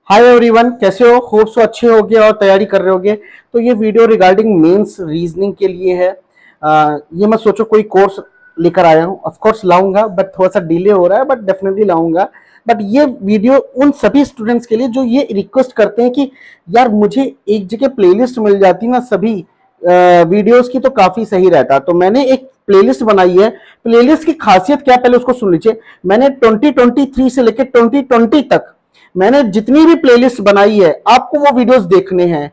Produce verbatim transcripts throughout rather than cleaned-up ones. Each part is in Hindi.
हाय एवरीवन, कैसे हो? होप सो अच्छे होगे और तैयारी कर रहे होगे। तो ये वीडियो रिगार्डिंग मेंस रीजनिंग के लिए है। आ, ये मत सोचो कोई कोर्स लेकर आया हूँ। ऑफ कोर्स लाऊंगा, बट थोड़ा सा डिले हो रहा है, बट डेफिनेटली लाऊंगा। बट ये वीडियो उन सभी स्टूडेंट्स के लिए जो ये रिक्वेस्ट करते हैं कि यार मुझे एक जगह प्लेलिस्ट मिल जाती ना सभी वीडियोस की तो काफी सही रहता। तो मैंने एक प्लेलिस्ट बनाई है। प्लेलिस्ट की खासियत क्या, पहले उसको सुन लीजिए। मैंने ट्वेंटी ट्वेंटी थ्री से लेकर ट्वेंटी ट्वेंटी तक मैंने जितनी भी प्लेलिस्ट बनाई है, आपको वो वीडियोस देखने हैं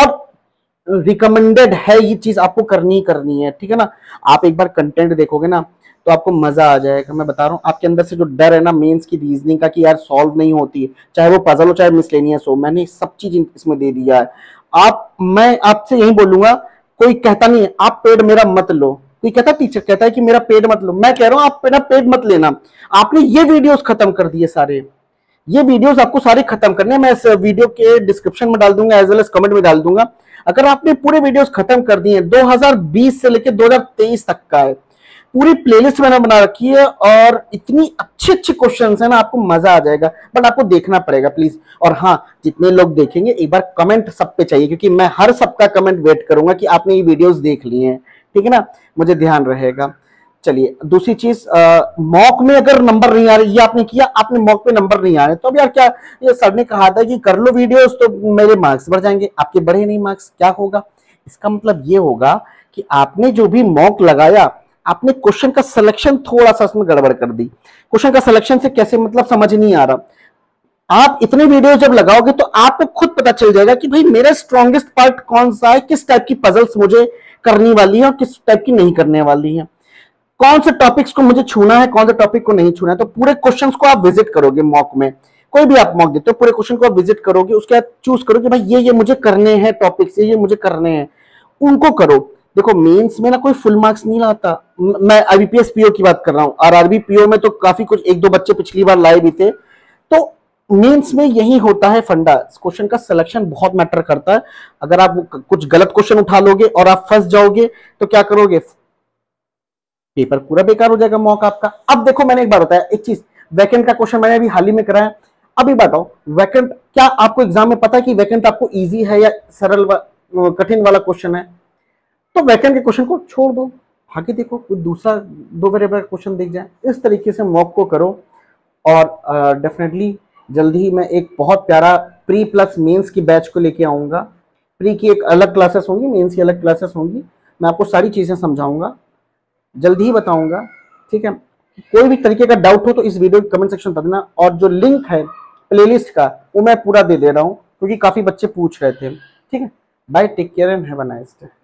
और रिकमेंडेड है। ये चीज आपको करनी ही करनी है, ठीक है ना। आप एक बार कंटेंट देखोगे ना तो आपको मजा आ जाएगा। मैं बता रहा हूँ, आपके अंदर से जो डर है ना मेंस की रीजनिंग का कि यार सॉल्व नहीं होती है, चाहे वो पजल हो चाहे मिसलेनियस हो, मैंने सब चीज इसमें दे दिया है। आप मैं आपसे यही बोलूंगा, कोई कहता नहीं है आप पेड मेरा मत लो। कोई कहता टीचर कहता है कि मेरा पेड मत लो, मैं कह रहा हूं आप मेरा पेड मत लेना। आपने ये वीडियोस खत्म कर दिए सारे। ये वीडियोस आपको सारे खत्म करने हैं। मैं इस वीडियो के डिस्क्रिप्शन में डाल दूंगा, एज वेल एज कमेंट में डाल दूंगा। अगर आपने पूरे वीडियोस खत्म कर दिए, दो हज़ार बीस से लेकर दो हज़ार तेईस तक का है, पूरी प्लेलिस्ट मैंने बना रखी है और इतनी अच्छे अच्छे क्वेश्चंस है ना, आपको मजा आ जाएगा। बट आपको देखना पड़ेगा प्लीज। और हाँ, जितने लोग देखेंगे एक बार कमेंट सब पे चाहिए, क्योंकि मैं हर सबका कमेंट वेट करूंगा कि आपने ये वीडियोस देख लिए हैं, ठीक है ना। मुझे ध्यान रहेगा। चलिए, दूसरी चीज, मॉक में अगर नंबर नहीं आ रहे, ये आपने किया, आपने मॉक पे नंबर नहीं आ रहे, तो अब यार क्या, ये सर ने कहा था कि कर लो वीडियोस तो मेरे मार्क्स बढ़ जाएंगे, आपके बढ़े नहीं मार्क्स, क्या होगा? इसका मतलब ये होगा कि आपने जो भी मॉक लगाया, आपने क्वेश्चन का सिलेक्शन थोड़ा सा उसमें गड़बड़ कर दी। क्वेश्चन का सिलेक्शन से कैसे, मतलब समझ नहीं आ रहा। आप इतने वीडियोस जब लगाओगे तो आपको खुद पता चल जाएगा कि भाई मेरा स्ट्रॉन्गेस्ट पार्ट कौन सा है, किस टाइप की पजल्स मुझे करनी वाली है और किस टाइप की नहीं करने वाली है, कौन से टॉपिक्स को मुझे छूना है, कौन से टॉपिक को नहीं छूना है। तो पूरे क्वेश्चंस को आप विजिट करोगे मॉक में, कोई भी आप मॉक देते हो, पूरे क्वेश्चन को आप विजिट करोगे, उसके बाद चूज करोगे भाई ये ये मुझे करने हैं टॉपिक्स, ये ये मुझे करने हैं, उनको करो। देखो, मेंस में ना कोई फुल मार्क्स नहीं लाता। मैं आईबीपीएस पीओ की बात कर रहा हूं, और आरबी पीओ में तो काफी कुछ, एक दो बच्चे पिछली बार लाए भी थे। तो मेंस में यही होता है फंडा, क्वेश्चन का सिलेक्शन बहुत मैटर करता है। अगर आप कुछ गलत क्वेश्चन उठा लोगे और आप फंस जाओगे तो क्या करोगे, पेपर पूरा बेकार हो जाएगा मॉक आपका। अब देखो, मैंने एक बार बताया एक चीज, वैकेंट का क्वेश्चन मैंने अभी हाल ही में कराया। अभी बताओ, वैकेंट क्या आपको एग्जाम में पता है कि वैकेंट आपको इजी है या सरल वा, कठिन वाला क्वेश्चन है? तो वैकेंट के क्वेश्चन को छोड़ दो, आगे देखो कोई दूसरा दो वेरिएबल क्वेश्चन दिख जाए। इस तरीके से मॉक को करो। और डेफिनेटली uh, जल्दी ही मैं एक बहुत प्यारा प्री प्लस मेंस की बैच को लेके आऊंगा। प्री की एक अलग क्लासेस होंगी, मेंस की अलग क्लासेस होंगी। मैं आपको सारी चीजें समझाऊंगा, जल्दी ही बताऊंगा, ठीक है। कोई भी तरीके का डाउट हो तो इस वीडियो के कमेंट सेक्शन में बता देना। और जो लिंक है प्लेलिस्ट का वो मैं पूरा दे दे रहा हूं, क्योंकि काफी बच्चे पूछ रहे थे, ठीक है। Bye, take care and have a nice day.